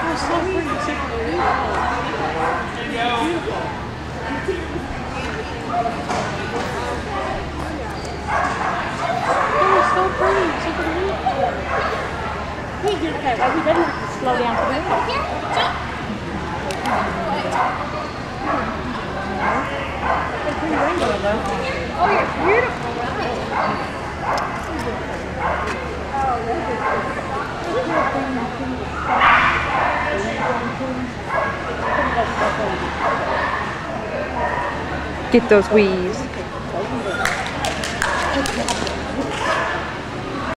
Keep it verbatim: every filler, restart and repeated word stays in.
so pretty. It's like beautiful. Oh, it's so pretty. It's so beautiful. Hey, you're okay. Well, we better have to slow down for this. Here, jump. It's pretty rainbow, though. Oh, you're beautiful. Oh, that's Get those weaves.